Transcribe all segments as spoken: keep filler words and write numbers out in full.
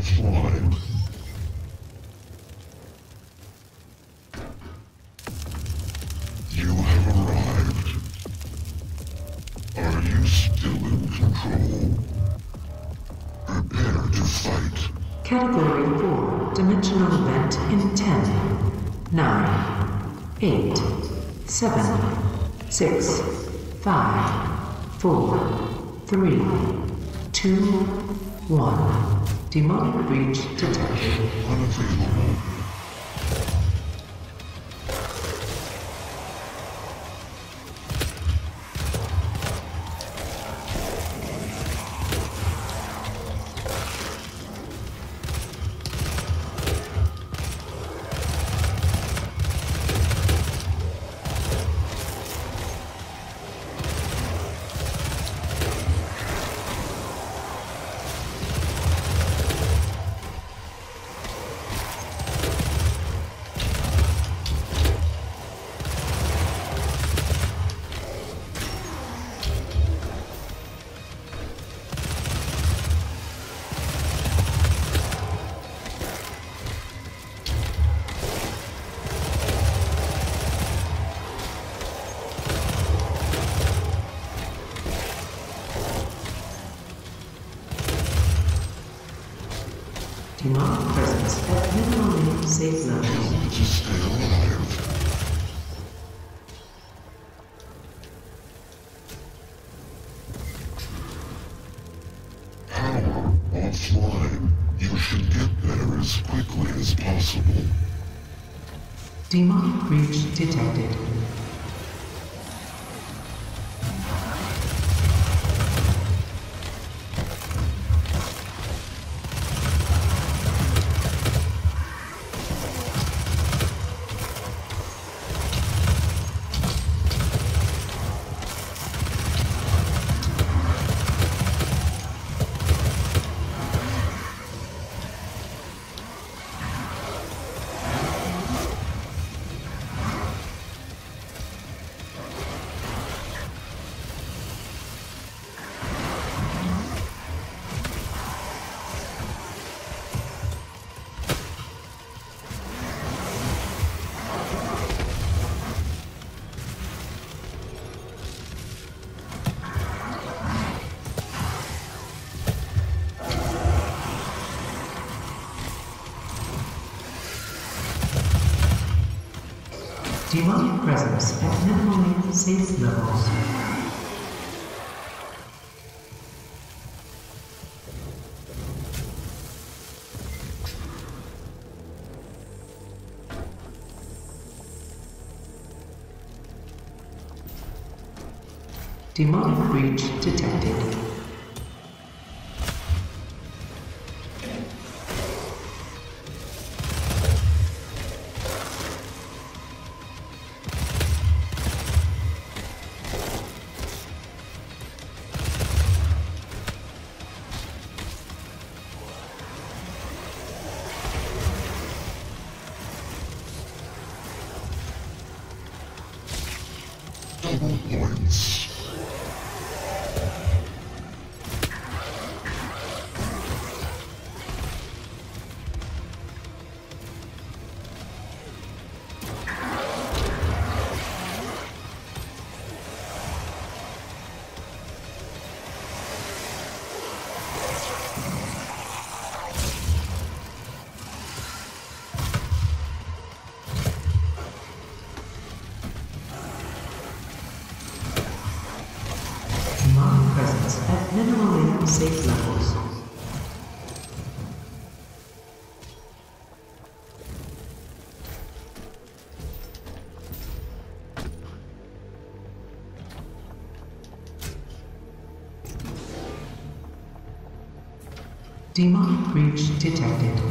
slime. You have arrived. Are you still in control? Prepare to fight. Category four, dimensional event in ten, nine, eight, seven, six, five, four, three, two, one. Demonic breach detected. Unavailable. Demonic presence at minimally safe levels. To stay alive. Power offline. You should get there as quickly as possible. Demonic breach detected. Demonic presence at minimally safe levels. Demonic breach detected. Double points. Demonic presence at minimally safe levels. Demonic breach detected.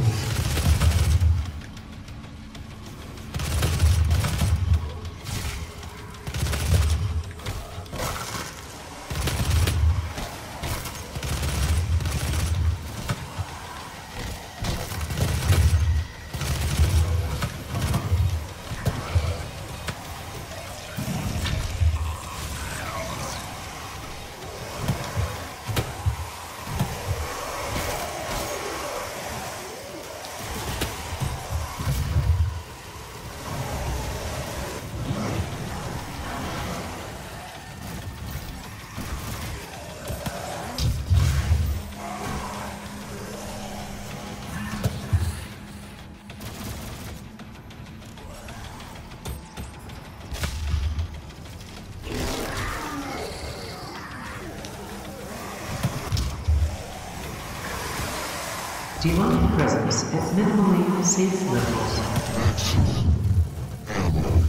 Demonic presence at minimally safe levels. Maximum ammo.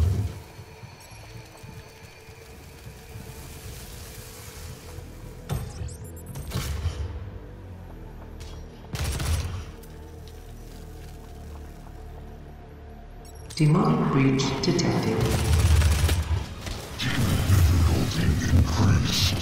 Demonic breach detected. Demon difficulty increased.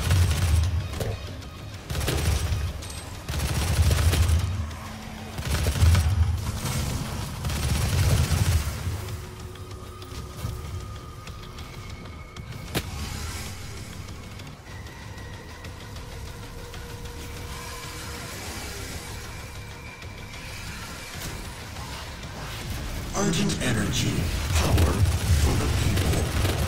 Urgent energy, power for the people.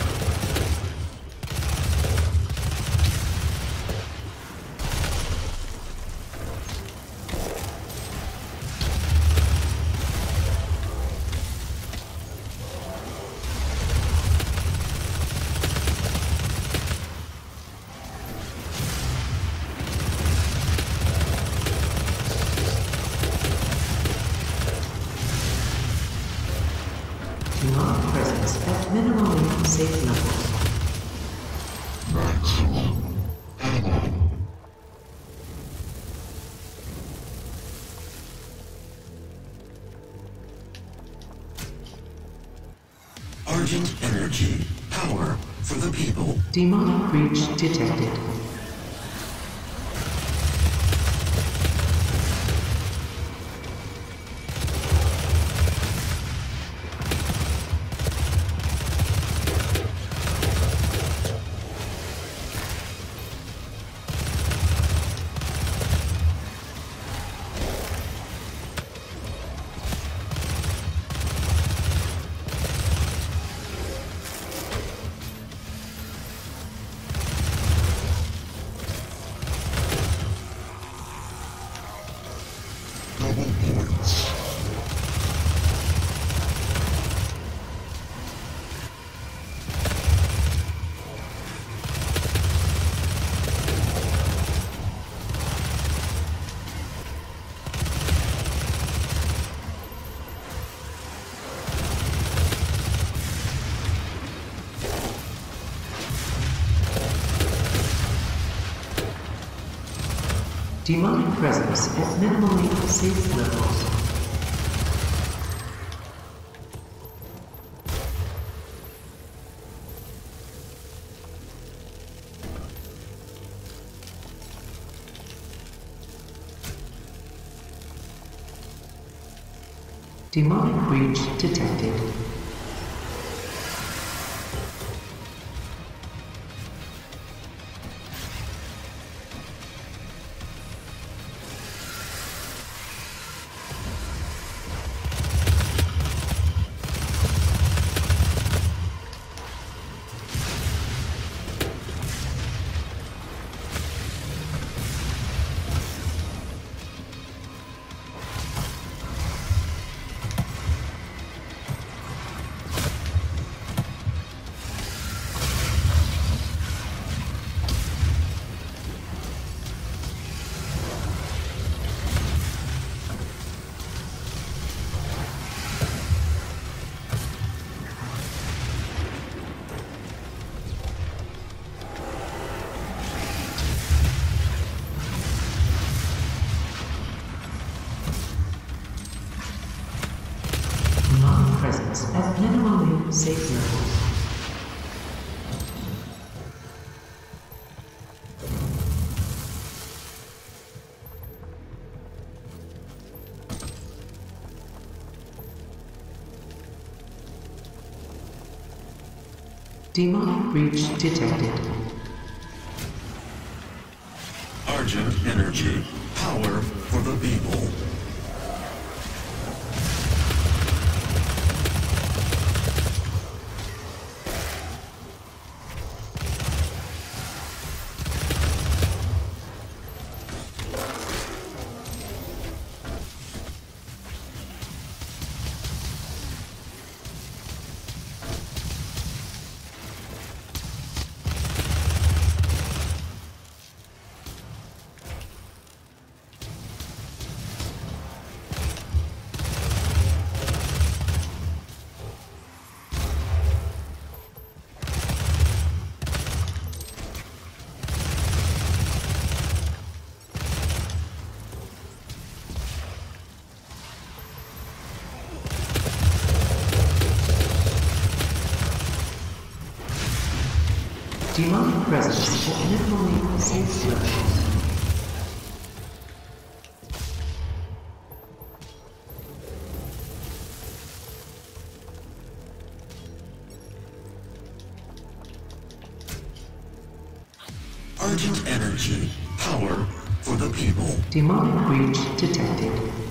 Demonic presence at minimally safe levels. Maximum ammo. Urgent energy, power for the people. Demonic breach detected. Double points. Demonic presence at minimally safe levels. Demonic breach detected. Presence at minimally safe levels. Demonic breach detected. Urgent energy, power for the people. Demonic presence at minimally safe levels. Argent energy, power for the people. Demonic breach detected.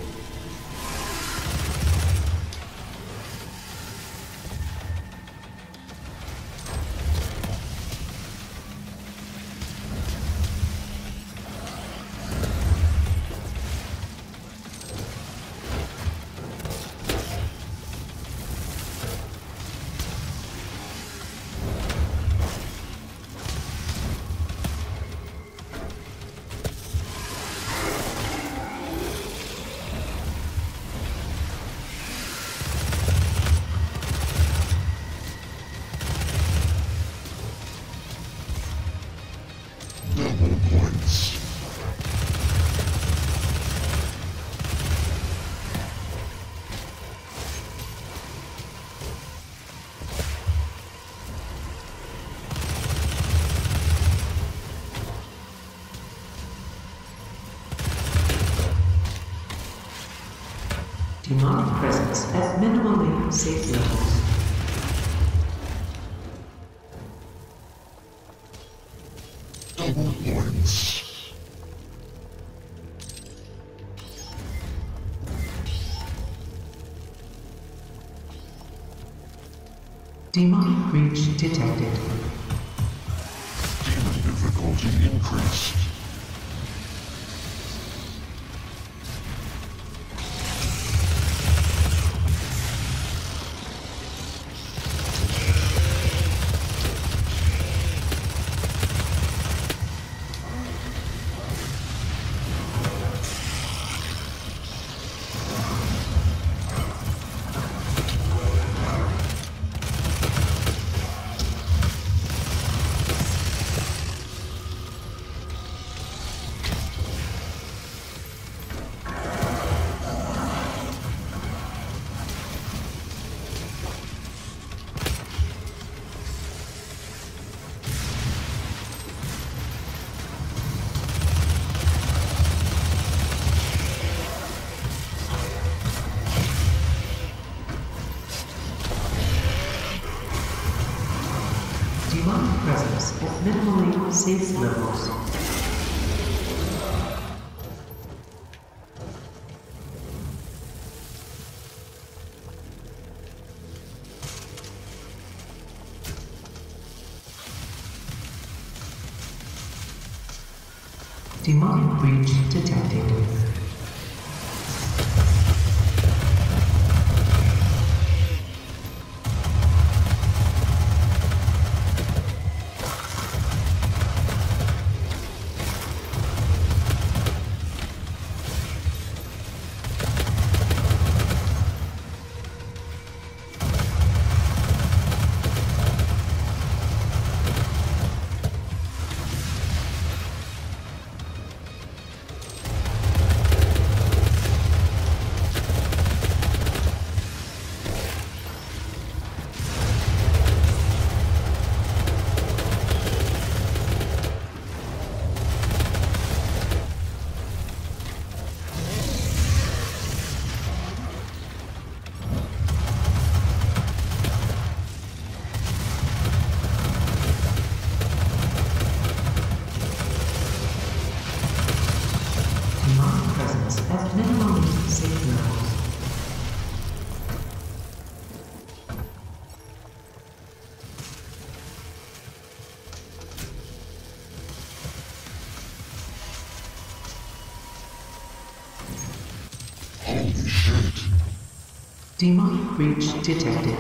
Double points. Demonic presence at minimally safe levels. Double points. Demonic breach detected. Demon difficulty increased. Demonic presence at minimally safe levels. Demonic breach detected. Demonic presence at minimally safe levels. Holy shit. Demonic breach detected.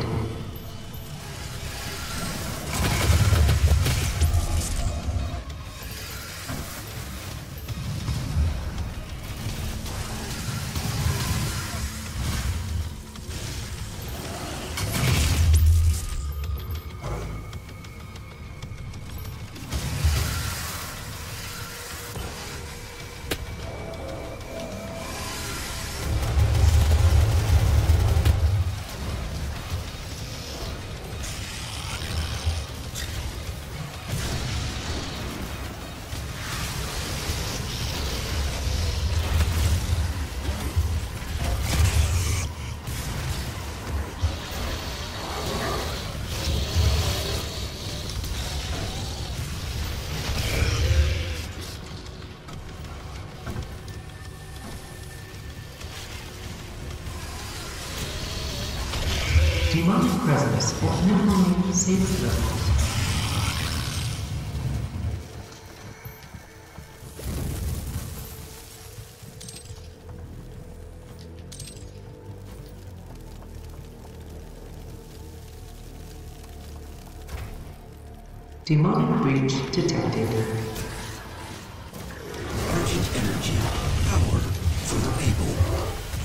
Demonic presence at minimally safe levels. Demonic breach detected. Urgent energy. Power for the people.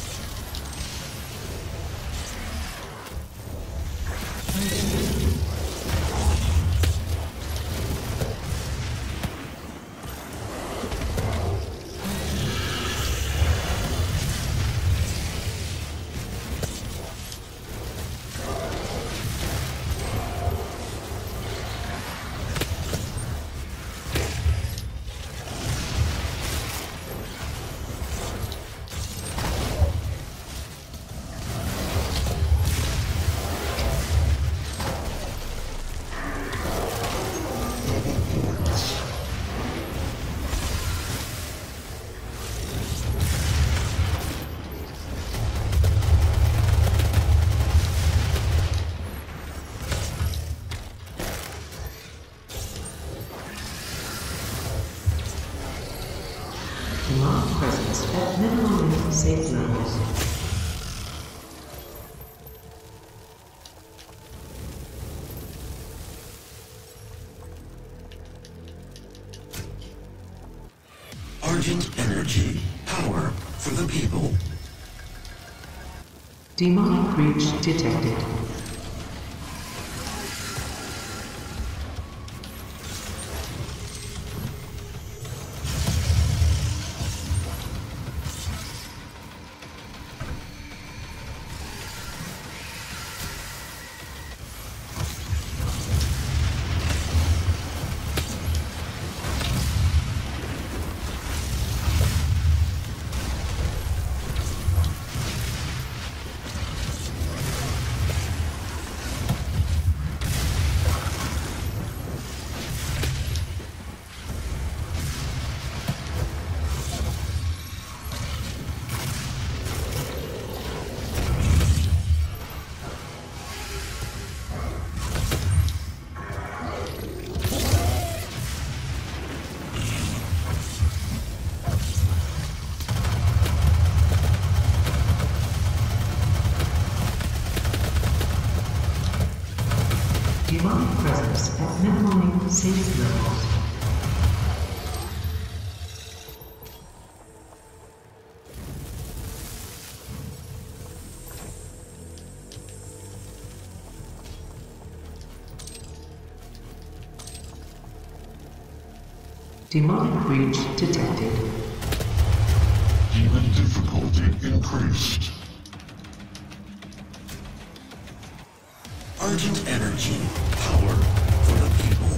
Demonic presence at minimally safe levels. Argent energy. Power for the people. Demonic breach detected. Demonic presence at minimally safe levels. Demonic breach detected. Demon difficulty increased. Argent energy. Power for the people.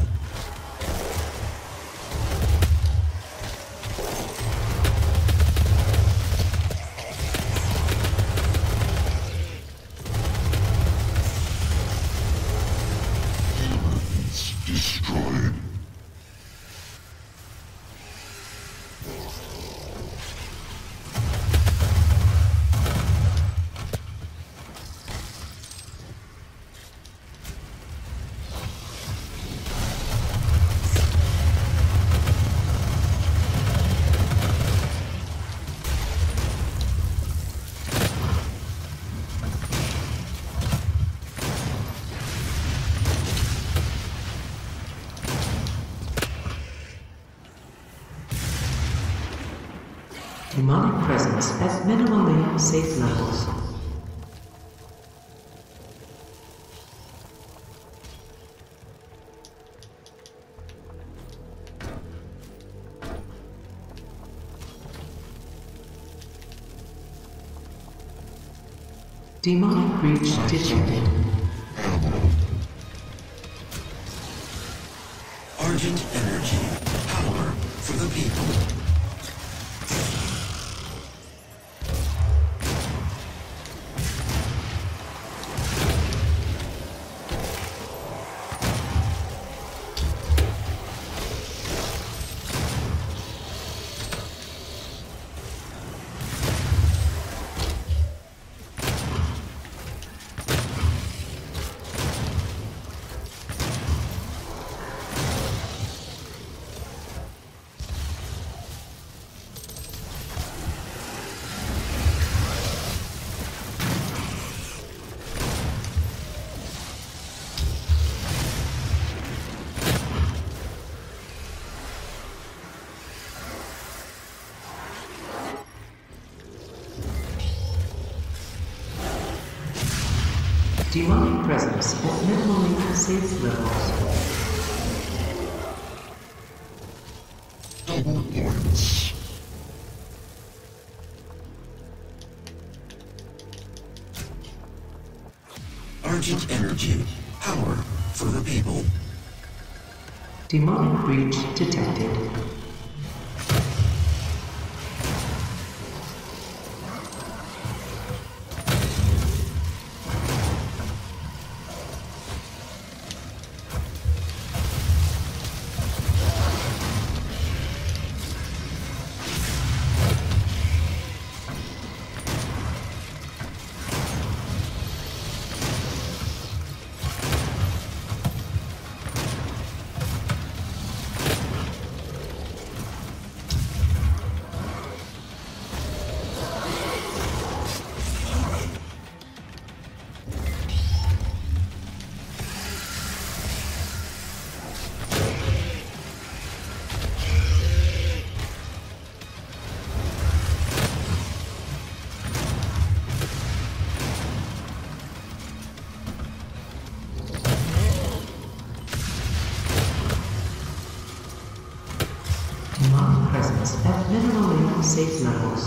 Demons destroyed. Demonic presence at minimally safe levels. Demonic breach detected. Argent energy. Power for the people. Demonic presence at minimally safe levels. Double points. Argent energy. Power for the people. Demonic breach detected. Demonic presence at minimally safe levels.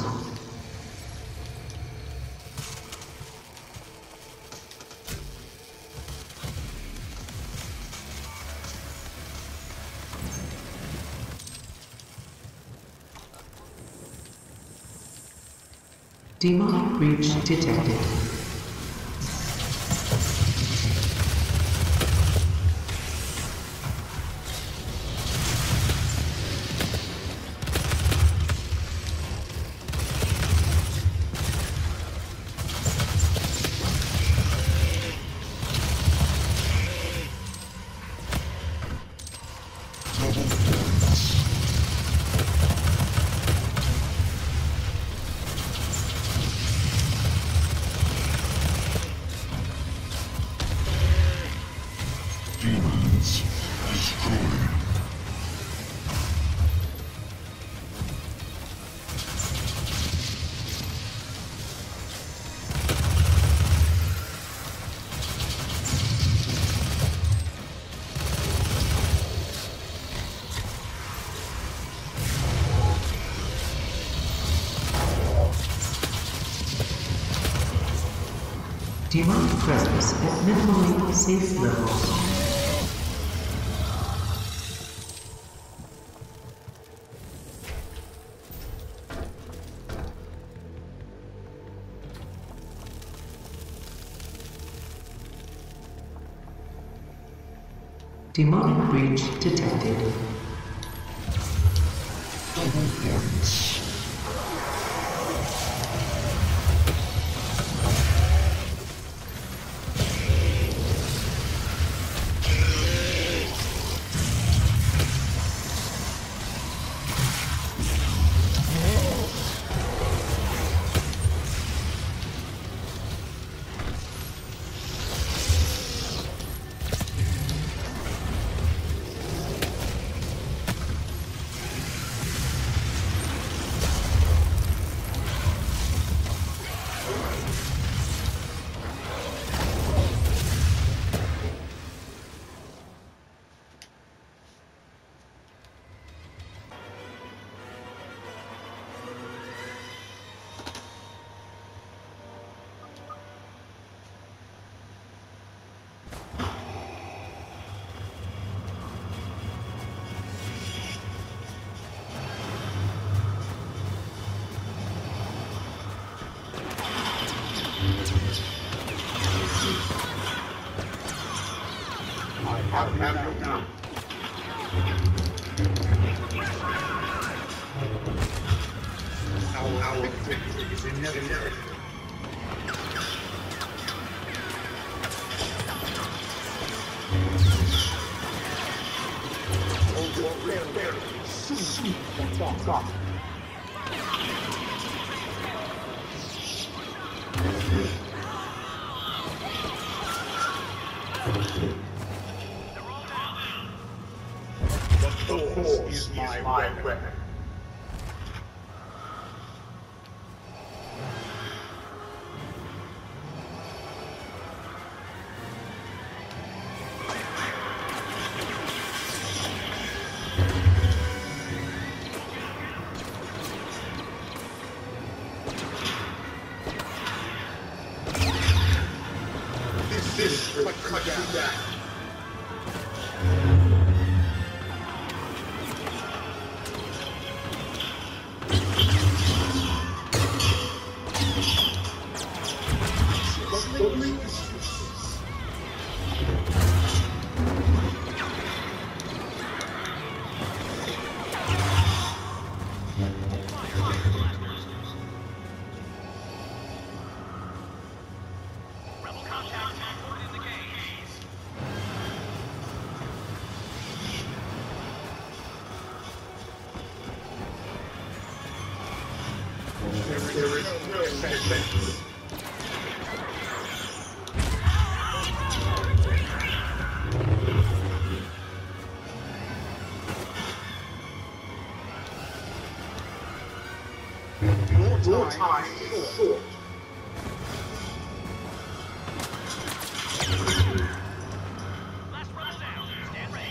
Demonic breach detected. Demons destroyed. Demonic presence at minimally safe levels. Demonic breach detected. Double points. Our victory is inevitable. The Force is my weapon. will cut you down. There is no defense. Your time is short. Last round down. Stand ready.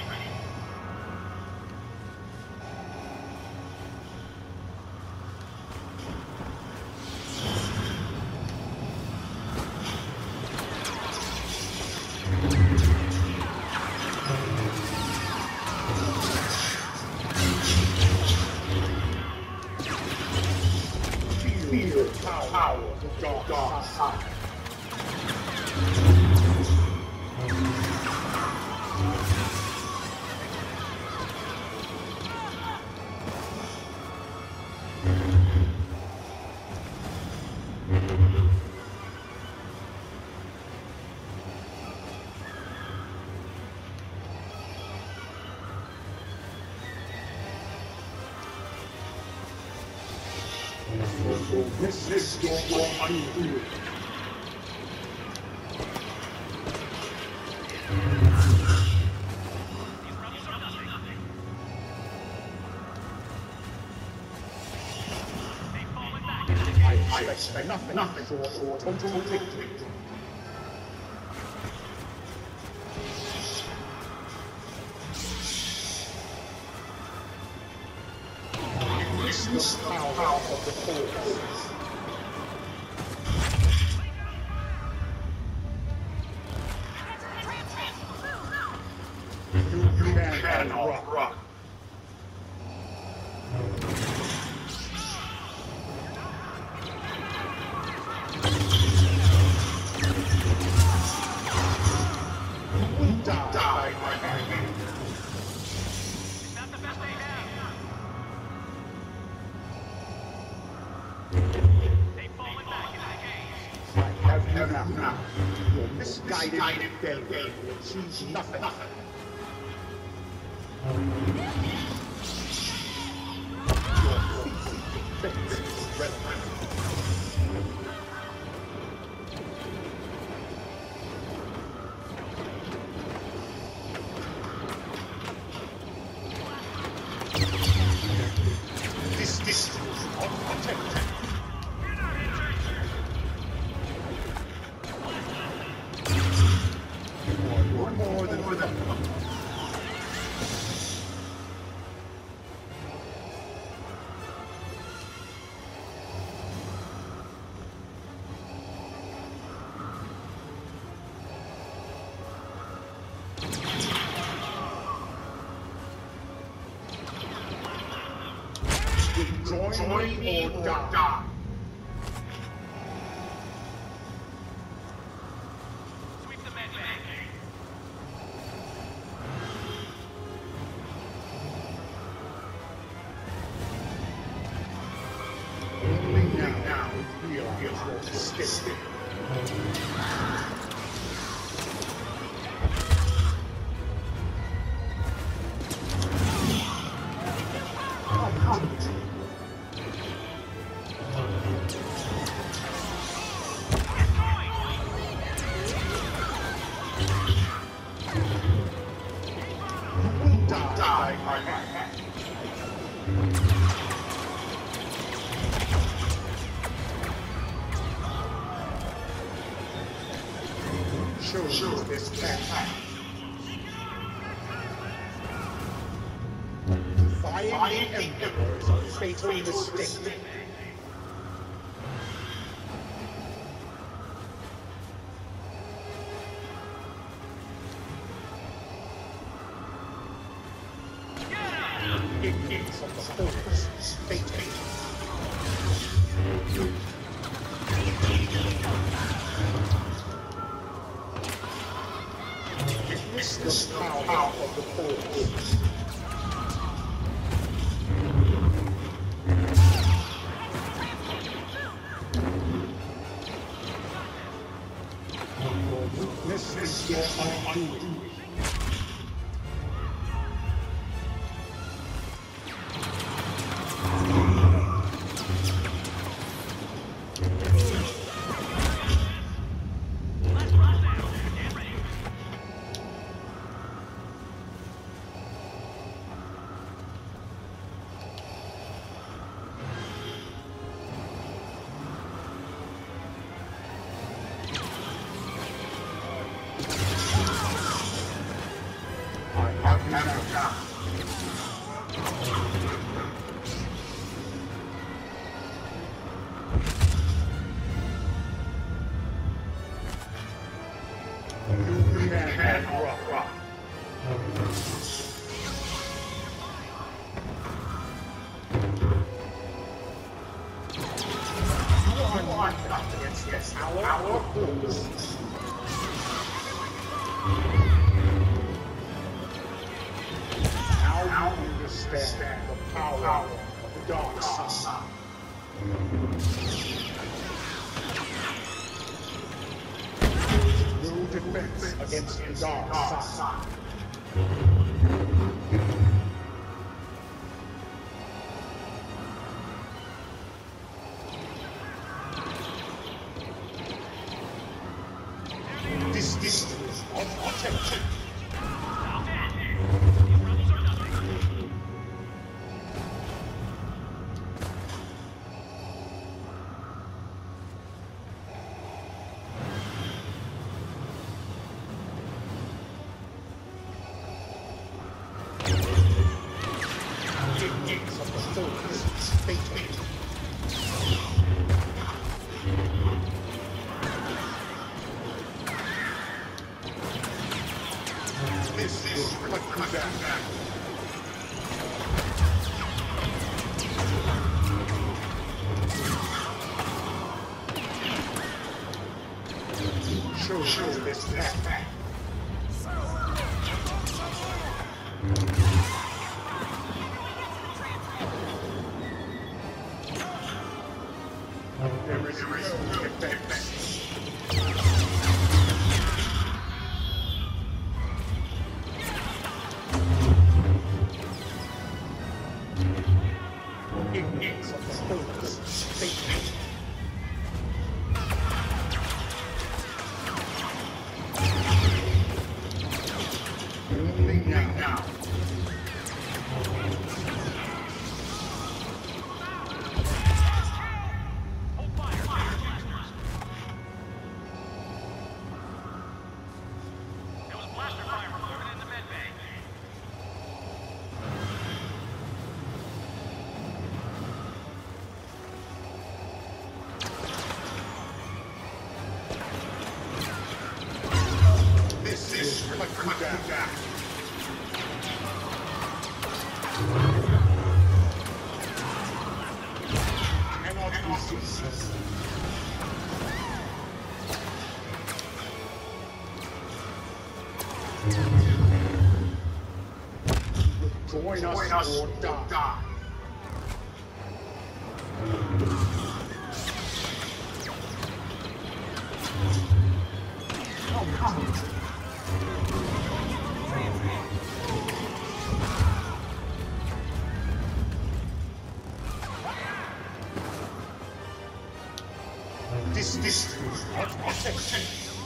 Feel the power of the dark, dark side. This is your undo. I expect nothing, nothing short of total victory. This power of the force. You, you cannot run. You will die by my hand. Not the best they have. They've fallen back into the cage. I have you now. now. Your misguided failure will achieve nothing. nothing. Your feeble defense is relevant. This distance is unprotected. More, more than more than Join, Join me or die. die. Sweep the med bay. Only now, now we realize your mistake. Die by my hand. Show sure. this path. Defying the Emperor is a fatal mistake. force. Fate. Witness the power of the force. This is your undoing. Against the dark side. This distance of protection. Show this back. There is no defense. Ignorance of the focus. Fate. Now. This is Makuda. Join us, Join us or die. die. Oh, come. This distance of protection.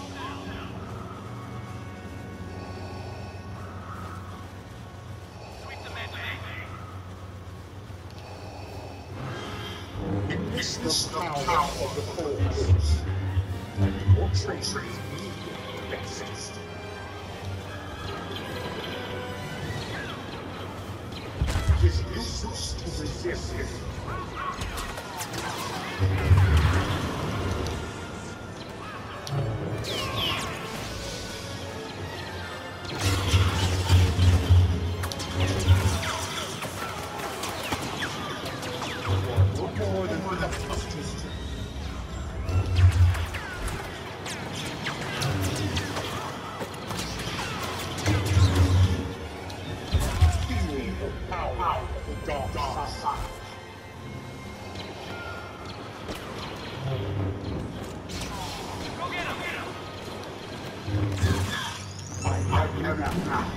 Witness the power of the force. Your traits need best. It is useless to resist it. more than enough to feel the power of the dark side. Go get him! I have you now.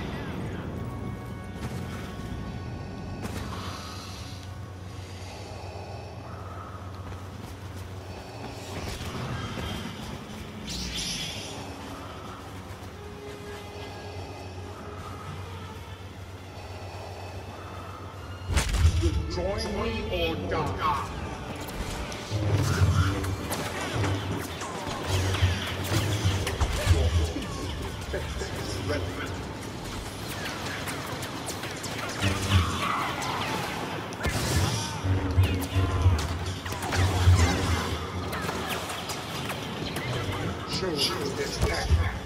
Join me or die. Show this back.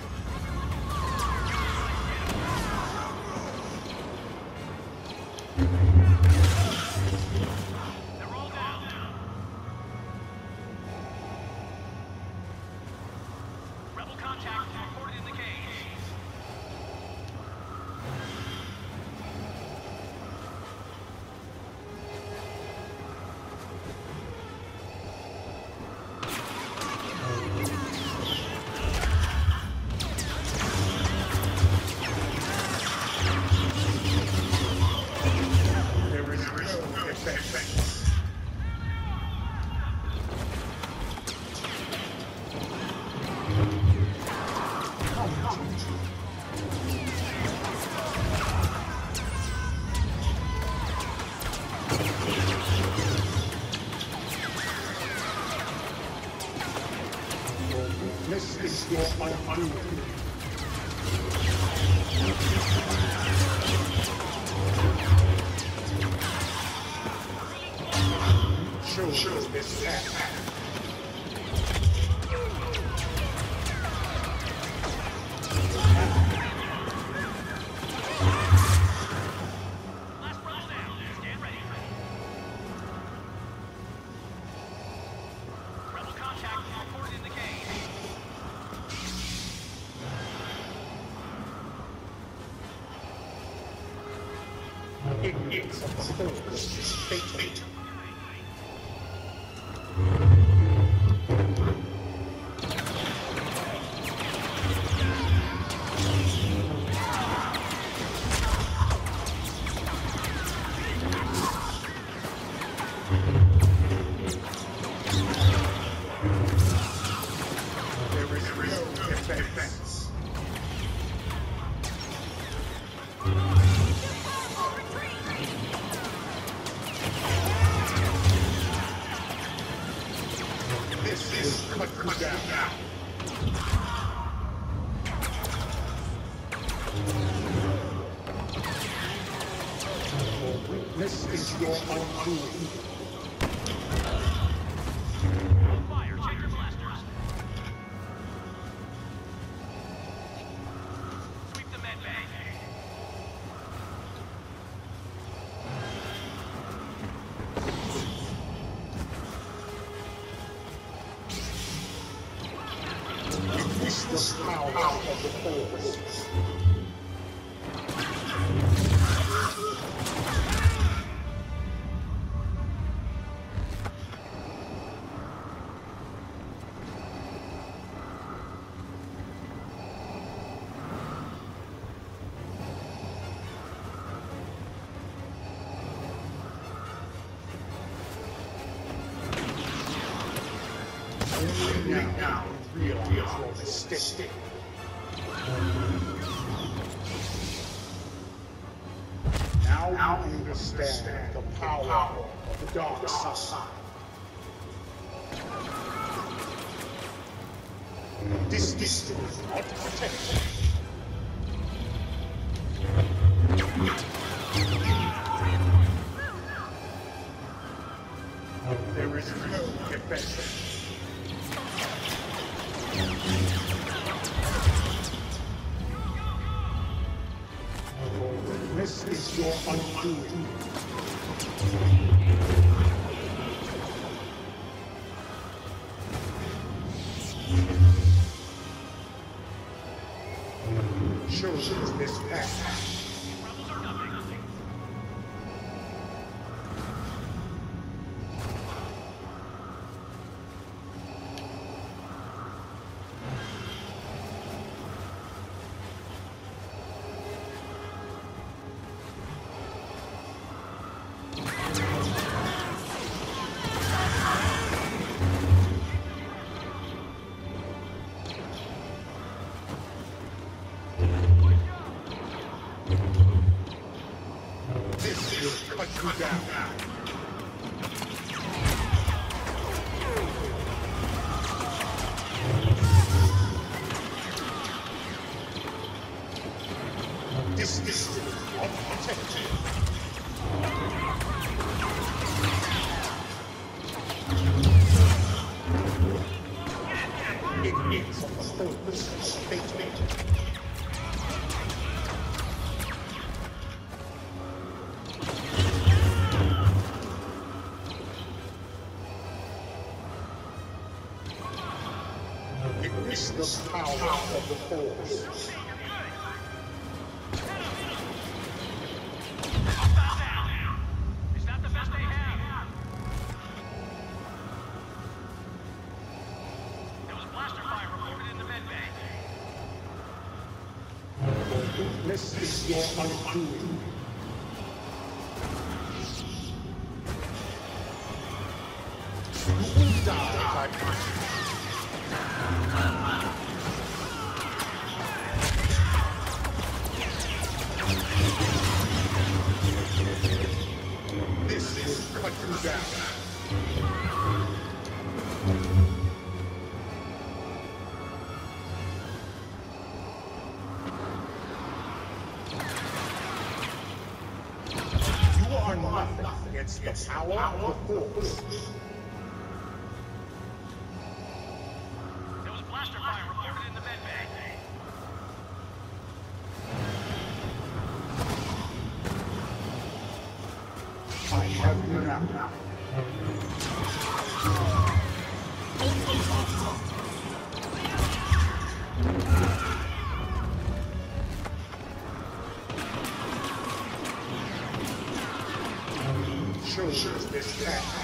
This is your undoing. Show, show this back. Last roll down. Stand ready. Rebel contact reported in the cage. It is a fate. Fate. There is no defense. This is cut cut down. This is your undoing. Fire, check your blasters. Sweep the med bay. This the power of the force. Only now realize your mistake. Now you understand the power of the dark side. This distance is not protection. There is no defense. This is your undoing. shows this path. Rebels are nothing. This will cut you down. This is unprotected. It is a hopeless statement. Witness the power of the Force. Is that the best they have? There was blaster fire reported in the med bay. Witness is your undoing. You will die by This will cut you down. You are nothing against the power of the Force. There was blaster fire reported in the med bay. I have you now. Shows this path.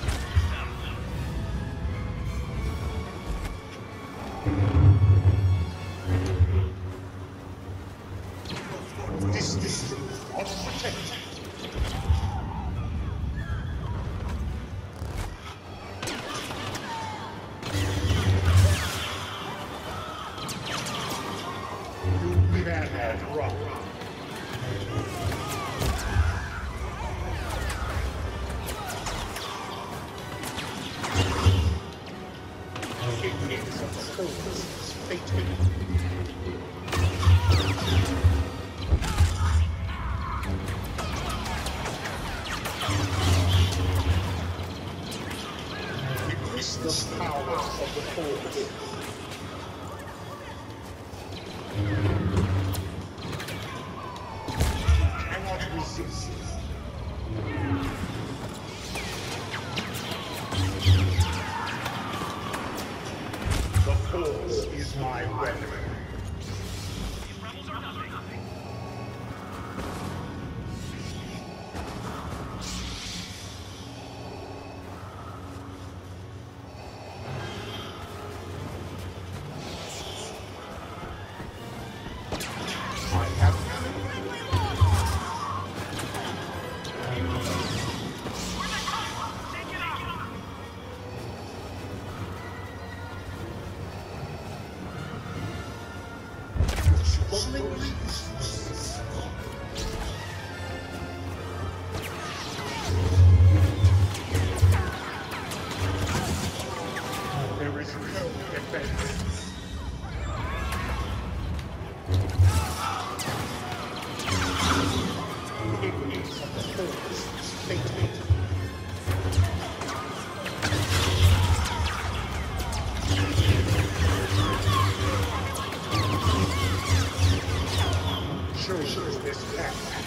This is unprotected. You cannot run. It is a hopeless fate. Witness the power of the Force. Cannot resist. The Force is my weapon. These rebels are nothing. I have Take it out. There is no defense. It is a Force fate. Shows this path.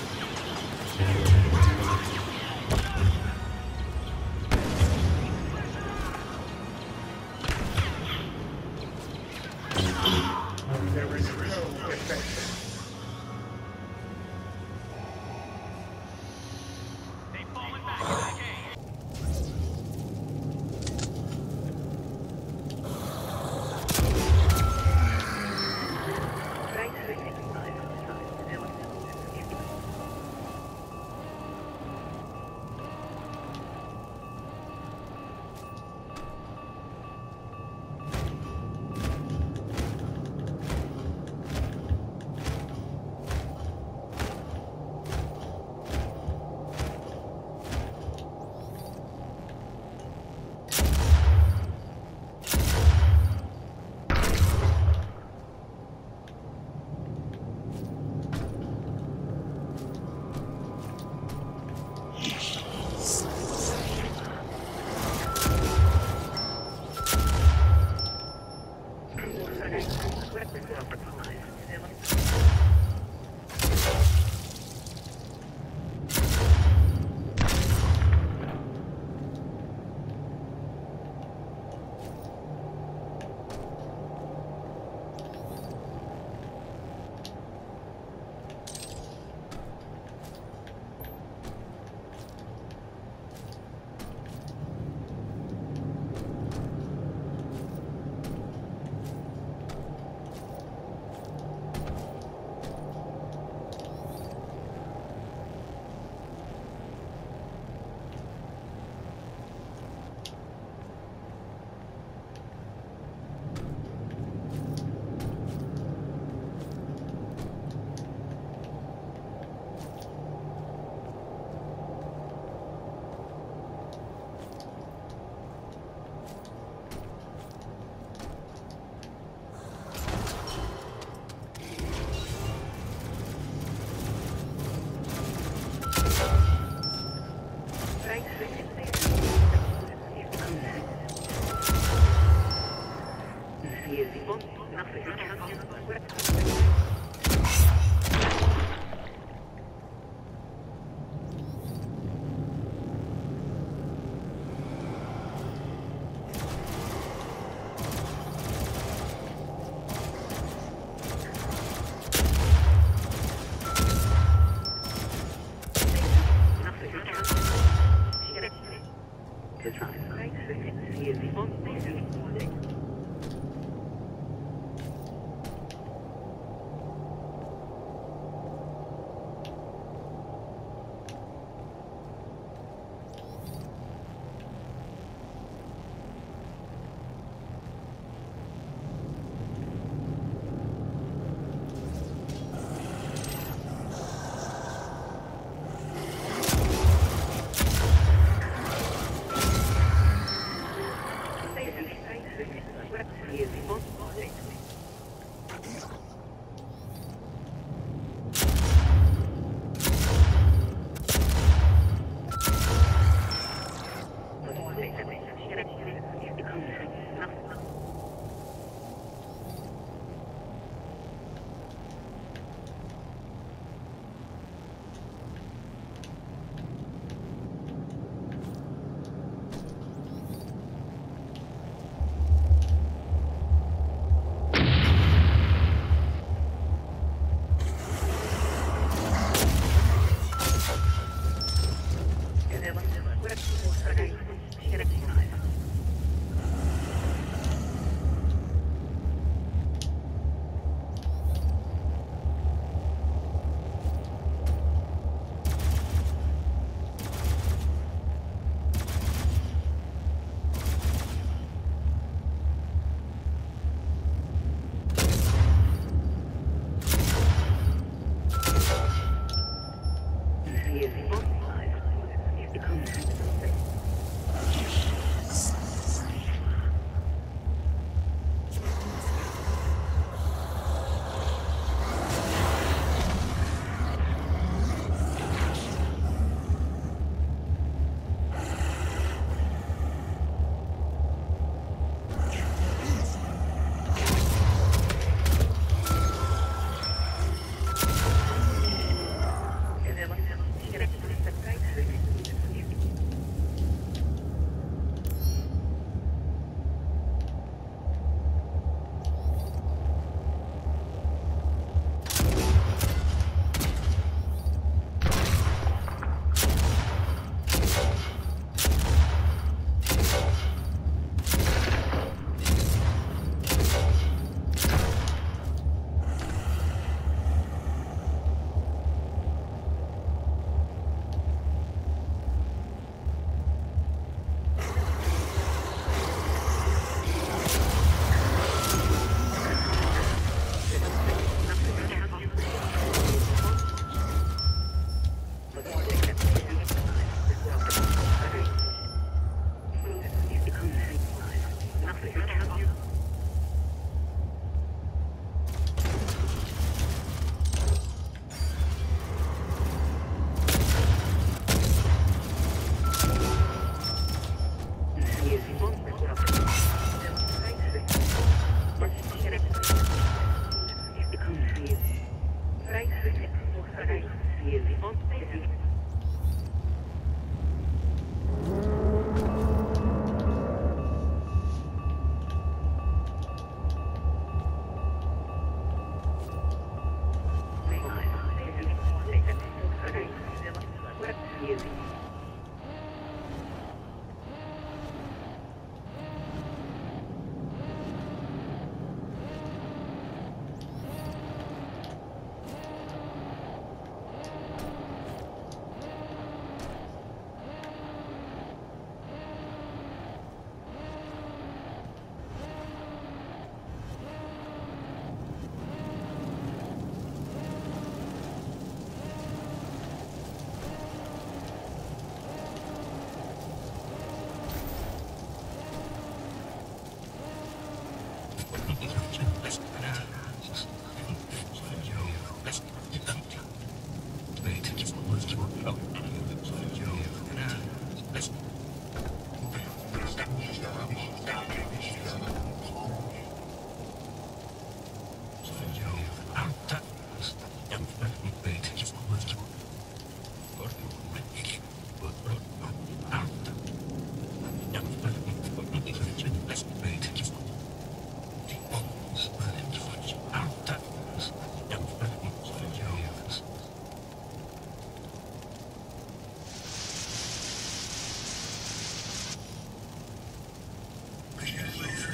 Get laser